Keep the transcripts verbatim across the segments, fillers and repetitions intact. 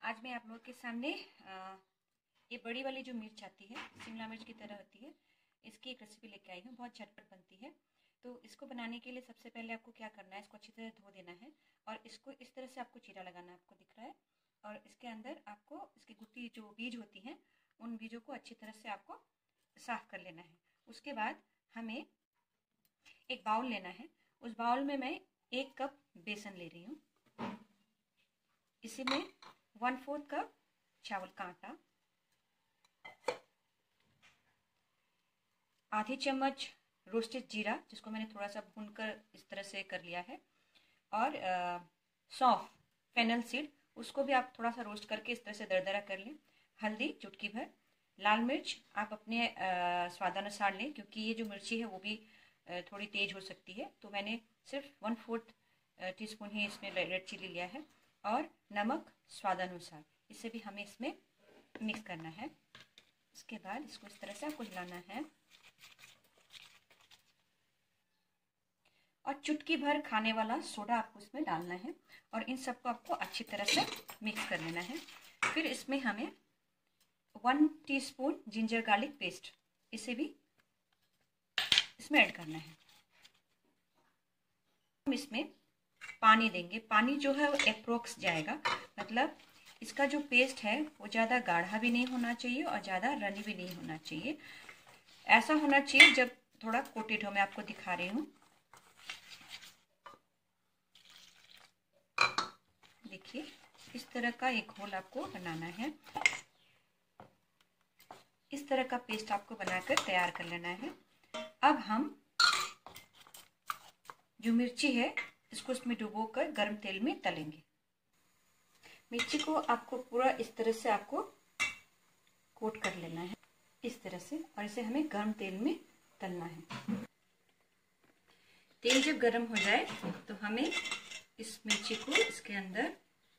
आज मैं आप लोगों के सामने ये बड़ी वाली जो मिर्च आती है, शिमला मिर्च की तरह होती है, इसकी एक रेसिपी लेके आई हूँ। बहुत झटपट बनती है। तो इसको बनाने के लिए सबसे पहले आपको क्या करना है, इसको अच्छी तरह धो देना है और इसको इस तरह से आपको चीरा लगाना है, आपको दिख रहा है। और इसके अंदर आपको इसकी गुट्टी जो बीज होती हैं, उन बीजों को अच्छी तरह से आपको साफ कर लेना है। उसके बाद हमें एक बाउल लेना है। उस बाउल में मैं एक कप बेसन ले रही हूँ। इसी में वन फोर्थ कप चावल का आटा, आधी चम्मच रोस्टेड जीरा जिसको मैंने थोड़ा सा भूनकर इस तरह से कर लिया है, और सौंफ फेनल सीड, उसको भी आप थोड़ा सा रोस्ट करके इस तरह से दरदरा कर लें। हल्दी चुटकी भर, लाल मिर्च आप अपने स्वादानुसार लें, क्योंकि ये जो मिर्ची है वो भी आ, थोड़ी तेज हो सकती है। तो मैंने सिर्फ वन फोर्थ टी स्पून ही इसमें रेड चिली लिया है, और नमक स्वादानुसार। इसे भी हमें इसमें मिक्स करना है। इसके बाद इसको इस तरह से आपको हिलाना है, और चुटकी भर खाने वाला सोडा आपको इसमें डालना है, और इन सबको आपको अच्छी तरह से मिक्स कर लेना है। फिर इसमें हमें one teaspoon ginger garlic paste, इसे भी इसमें ऐड करना है। हम इसमें पानी देंगे। पानी जो है वो अप्रोक्स जाएगा, मतलब इसका जो पेस्ट है वो ज़्यादा गाढ़ा भी नहीं होना चाहिए और ज़्यादा रनी भी नहीं होना चाहिए। ऐसा होना चाहिए जब थोड़ा कोटेड हो। मैं आपको दिखा रही हूँ, देखिए इस तरह का एक घोल आपको बनाना है। इस तरह का पेस्ट आपको बनाकर तैयार कर लेना है। अब हम जो मिर्ची है इसको इसमें डुबोकर गर्म तेल में तलेंगे। मिर्ची को आपको पूरा इस तरह से आपको कोट कर लेना है, इस तरह से, और इसे हमें गर्म तेल में तलना है। तेल जब गर्म हो जाए तो हमें इस मिर्ची को इसके अंदर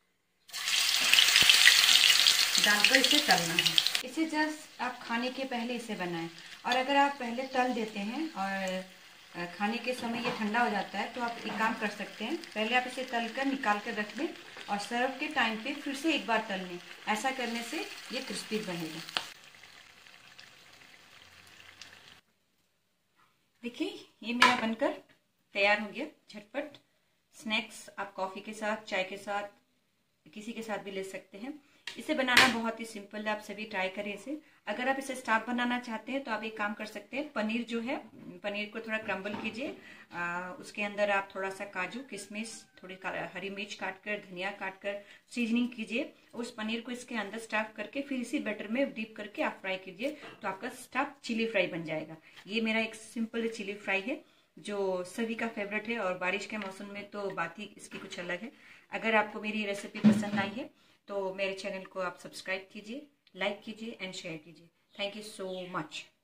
डालकर इसे तलना है। इसे जस्ट आप खाने के पहले इसे बनाएं, और अगर आप पहले तल देते हैं और खाने के समय ये ठंडा हो जाता है तो आप एक काम कर सकते हैं, पहले आप इसे तल कर निकाल कर रख लें और सर्व के टाइम पे फिर से एक बार तल लें। ऐसा करने से ये क्रिस्पी बनेगा। देखिए ये मेरा बनकर तैयार हो गया। झटपट स्नैक्स आप कॉफ़ी के साथ, चाय के साथ, किसी के साथ भी ले सकते हैं। इसे बनाना बहुत ही सिंपल है, आप सभी ट्राई करें इसे। अगर आप इसे स्टाफ बनाना चाहते हैं तो आप एक काम कर सकते हैं, पनीर जो है, पनीर को थोड़ा क्रम्बल कीजिए, उसके अंदर आप थोड़ा सा काजू, किशमिश, थोड़ी हरी मिर्च काट कर, धनिया काट कर सीजनिंग कीजिए। उस पनीर को इसके अंदर स्टफ करके फिर इसी बैटर में डीप करके आप फ्राई कीजिए, तो आपका स्टफ चिली फ्राई बन जाएगा। ये मेरा एक सिंपल चिली फ्राई है जो सभी का फेवरेट है, और बारिश के मौसम में तो बात ही इसकी कुछ अलग है। अगर आपको मेरी रेसिपी पसंद आई है तो मेरे चैनल को आप सब्सक्राइब कीजिए, लाइक कीजिए एंड शेयर कीजिए। Thank you so much.